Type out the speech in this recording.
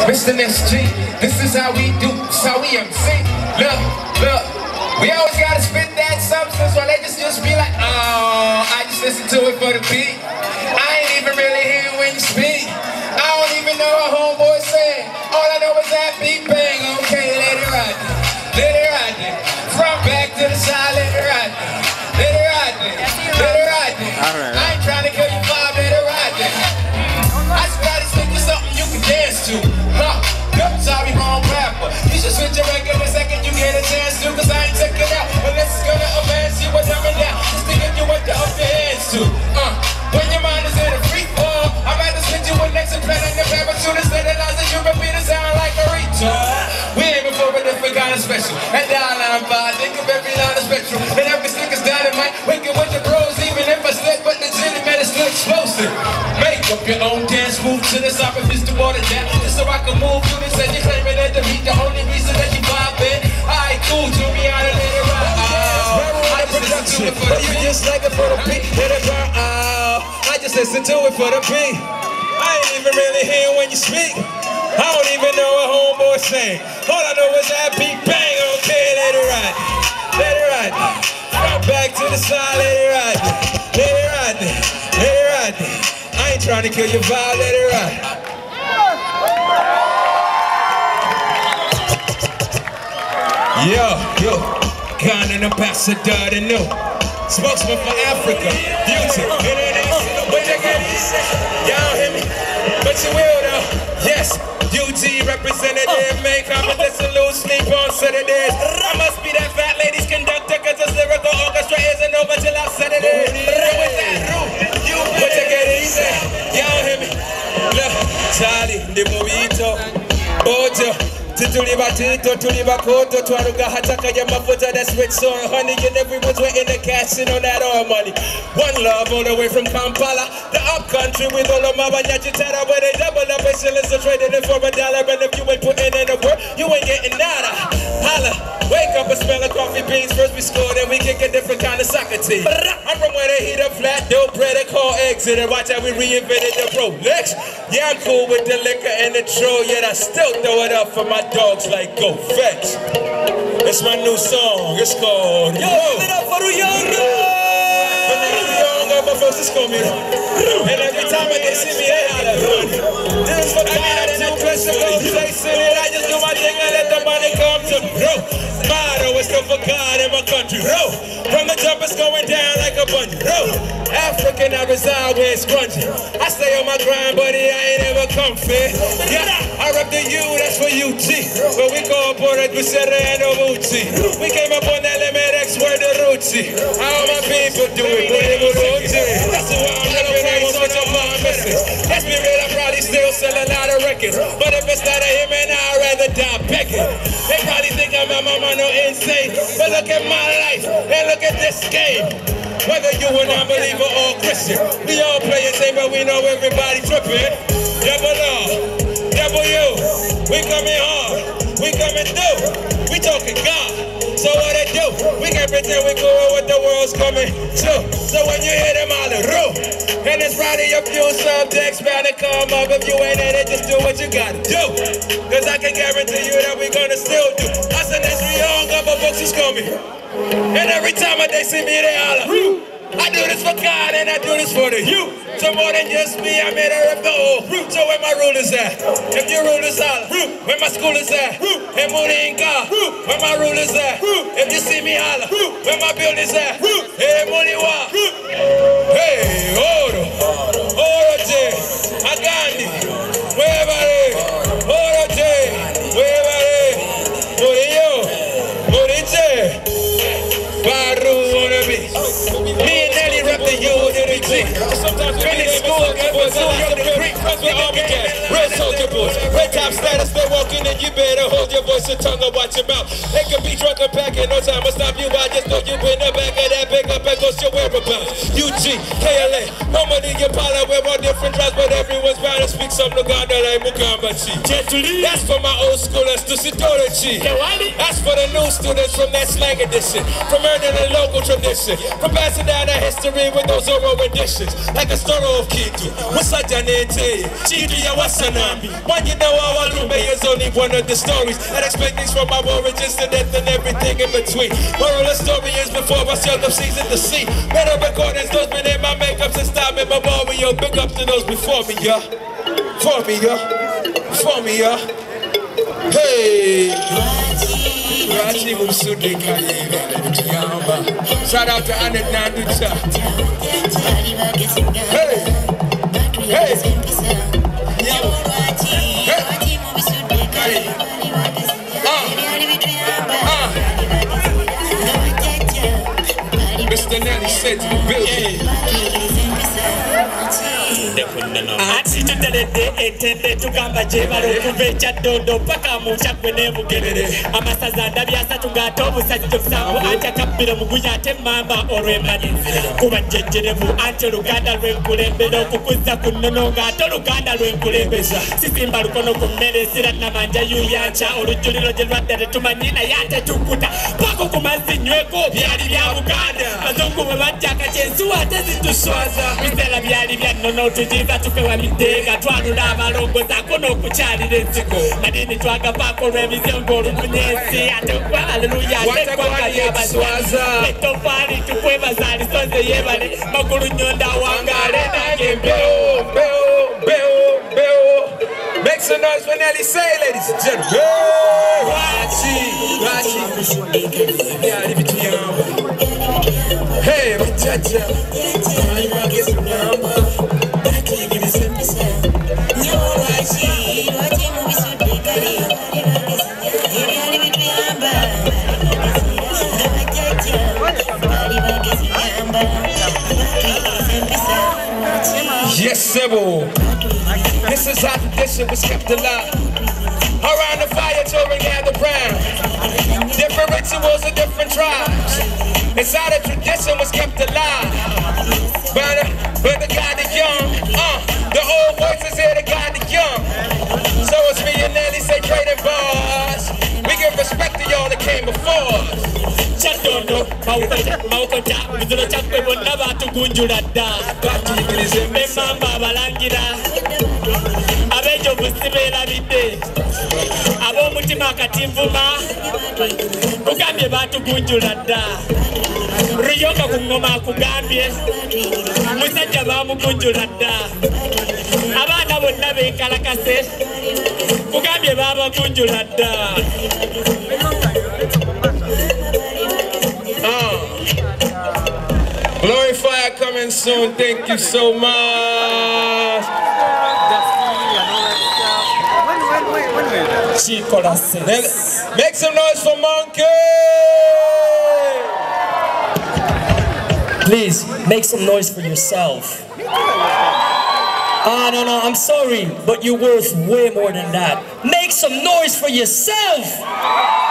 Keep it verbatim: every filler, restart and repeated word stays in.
Mister S G, this is how we do, this how we M C. Look, look, we always gotta spit that substance while they just, just be like, oh, I just listen to it for the beat. I ain't even really hear when you speak. I don't even know what homeboy said. All I know is that beat bang. Okay, let it ride there. Let it ride there. From back to the side, let it ride there. Let it ride there. Let it ride there. I ain't trying to kill you five, let it ride there. I just gotta stick with something you can dance to. Huh? Yep, sorry, wrong rapper. You should switch your record the second you get a chance to, cause I ain't checking out unless it's gonna advance you or dumb it down. Just to get you what to up your hands to. Uh, when your mind is in a free fall, I'd rather switch you with next and plan on your parachute instead of lines that you repeat and sound like a retard. We aiming for a different kind of special. And down line five, think of every line of spectrum. And every stick is dynamite. Wicked with the bros, even if I slip, but the gin man is still explosive. Make up your own dance move to the top of Mister Water down. Just so I can move through this and you're claiming that to beat the only reason that you vibe in. Alright, cool, to me out of let it ride. I just listen to it for the beat. You just like it for the beat, let it ride. I just listen to it for the beat. I ain't even really hear when you speak. I don't even know what homeboy saying. All I know is that beat bang. Okay, let it ride. Let it ride. From back to the side, let it ride. Let it ride. Let it ride. I ain't trying to kill your vibe, let it ride. Yo, yo, Ghana ambassador to know. Spokesman for Africa, beauty, international, but you get it. Y'all hear me? But you will though, yes. U G representative, make competition, lose sleep on Saturdays. I must be that fat lady's conductor, cause this lyrical orchestra isn't over till I set it in. With that room, you but you get it easy. Y'all hear me? Look, Charlie, the movito, Bojo. Tutuliba tito, tuliba koto, twaruga hataka ya mafuta, that's rich soil, honey, and everyone's waiting to cash in on that oil money. One love all the way from Kampala, the up country with all of my banyachitara, where they double up and shillings are trading it for a dollar, and if you ain't putting in the work, you ain't getting nada. Holla, wake up and smell of coffee beans, first we score, then we kick a different kind of soccer team. I'm from where they heat up flat, dope bread, they call exit, and watch how we reinvented the Rolex. Yeah, I'm cool with the liquor and the troll, yet I still throw it up for my dogs like go fetch. It's my new song, it's called Yo! Give it up for the young my folks just call me. And every time they see me, they holler. This is for God and the pressure goes chasing it. I just do my thing and let the money come to bro. Motto is still for God in my country, bro. From the jump it's going down like a bungee, bro. African, I reside where it's grungy. I stay on my grind, buddy, I ain't ever comfy. Yeah, I rep the U, that's for U G. But we call Porta Gucera and Obuchi. We came up on that limit X word to Rucci. How my people do it, but it was O G. That's why I'm living ain't so much of my message. Let's be real, I probably still sell a lot of records. But if it's not a him, and I'd rather die begging. They probably think I'm a mama, no insane. But look at my life, and look at this game. Whether you a non-believer or Christian, we all play the same, but we know everybody tripping. Double R, double U, we coming hard, we coming through, we talking God. So what they do, we can pretend we cool with what the world's coming to. So when you hear them all the roof, and it's probably a few subjects bound to come up. If you ain't in it, just do what you gotta do. Cause I can guarantee you that we gonna still do. I said that's we all got my books is coming. And every time they see me, they holler. I do this for God and I do this for the youth. So more than just me, I made a rep the whole root. So where my rulers at? If your rulers holler, where my school is at? And Moringa, where my rulers at? If you see me holler, where my buildings at? Hey, Moniwa. Hey, Oro, Oro J, Agandi, wherever they, Oro J, wherever they, Morinho, Morinje, Baru wanna be. Me and Nelly rep the U and the G. Finish school, get for two, you're the Greek. Cause we army gas, real soldier boys. Red top status, they walking in, you better hold your voice and tongue and watch your mouth. They could be drunk and packing, no time to stop you. I just know you in the back of that big up and goes your whereabouts. U G, K L A, home of the Impala, we're all different tribes, but everyone's bound to speak some Luganda like Mugambachi. That's for my old schoolers to Sitorachi. That's for the new students from that slang edition, from earning a local tradition, from passing down that history with those oral renditions, like a story of Kitu. What's that Janete? Chidu ya Wasanami. One you know our Lume is only one of the stories, and expect things from my origins to death and everything in between. Moral of the story is before I sailed up seas in the sea. Better recordings, those been in my makeup since time in memorial. Big up to those before me, yeah. For me, yeah. For me, yeah. Hey. Raji Musudi Kayeva. Shout out to Anet Nanducha. Hey. Hey. Hey. Ah. Ah. Mister Nelly said to the building. Ati tutelede etende tugamba jebalo kuvecha dondo paka mucha kwene mugerere amasaza ndabyasa tungato obusajjo busango acha kabbira muguya ate mamba olwemani kuba jejjerevu ate luganda lwenkulembera okukuza ku nnono ng'ate oluganda lwenkulembeza sisimba lukono ku mmere sira namanja yuyanca olujjuliro gye lwadda tetumanyi naye ate tukuta pako ku mazzi nyweko byali bya Buganda bazungu bwe bajja akakyensuwa ate zituswaza biseera byali bya nnono tujiva tupewa midega twanula abalongozaako n'okukyalira ensiko nadini twagavaako olw'emizengo olukunyesi ate kwa aleluya ate eggwanga ly'abaswaza ettofaali tukwebaza alisoze yeebale magulu nnyonda wangaale nange mbewo mbewo mbewo mbewo. Make some noise when Nelly say, ladies and gentlemen. Rachi, Rachi. Yeah, leave it to you. Hey, my jaja. I'm gonna get some number. I can't give it some percent. No, Rachi, Rachi, movie so big. Yes, Sybil. This is how tradition was kept alive. Around the fire, children gather round. Different rituals of different tribes. It's how the tradition was kept alive. But, but the God the young, uh, the old voices here, the God the young. So it's me and Nelly say great bars. We give respect to y'all that came before us. Chadondo, Maukota, Mizuro Chakwe, Bonava to Gunjurada, Memamba Balangira, Abejo Busibela Vide, Abo Mutima Katimvuma, Kugambye Batu Gunjurada, Ryoka Kungoma Kugambye, Musajja Bamu Gunjurada, Abana Bonabe Kalakase, Kugambye Baba Gunjurada. Uh, Glory Fire coming soon. Thank you so much. Make some noise for Monkey. Please make some noise for yourself. Ah, no, no, I'm sorry, but you're worth way more than that. Make some noise for yourself.